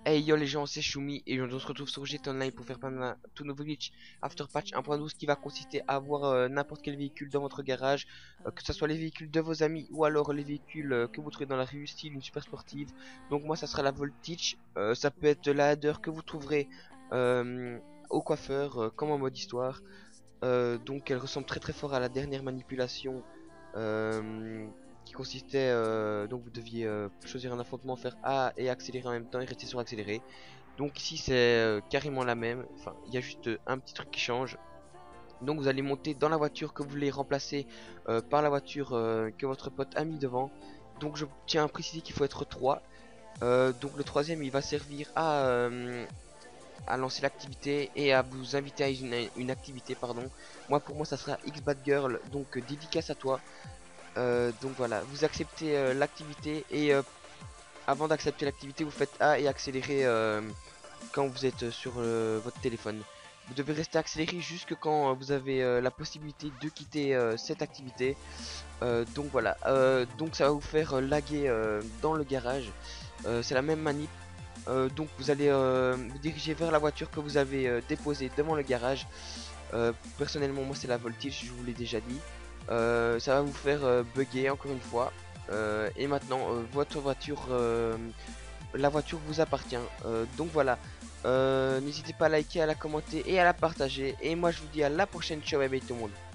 Hey yo les gens, c'est Shumi et on se retrouve sur GT Online pour faire un tout nouveau glitch After Patch 1.12 qui va consister à avoir n'importe quel véhicule dans votre garage, que ce soit les véhicules de vos amis ou alors les véhicules que vous trouvez dans la rue, style une super sportive. Donc moi ça sera la Voltige, ça peut être la Hadder que vous trouverez euh, au coiffeur comme en mode histoire. Donc elle ressemble très fort à la dernière manipulation euh, qui consistait, donc vous deviez choisir un affrontement, faire A et accélérer en même temps et rester sur accélérer. Donc ici c'est carrément la même, enfin il y a juste un petit truc qui change. Donc vous allez monter dans la voiture que vous voulez remplacer par la voiture que votre pote a mis devant. Donc je tiens à préciser qu'il faut être 3. Donc le troisième il va servir à lancer l'activité et à vous inviter à une activité, pardon. Moi pour moi ça sera X Bad Girl, donc dédicace à toi. Donc voilà, vous acceptez l'activité et avant d'accepter l'activité vous faites A et accélérez quand vous êtes sur votre téléphone. Vous devez rester accéléré jusque quand vous avez la possibilité de quitter cette activité. Donc voilà, donc ça va vous faire laguer dans le garage. C'est la même manip. Donc vous allez vous diriger vers la voiture que vous avez déposée devant le garage. Personnellement moi c'est la Voltige, je vous l'ai déjà dit. Ça va vous faire bugger encore une fois. Et maintenant votre voiture, la voiture vous appartient. Donc voilà. N'hésitez pas à liker, à la commenter et à la partager. Et moi je vous dis à la prochaine. Ciao et bye tout le monde.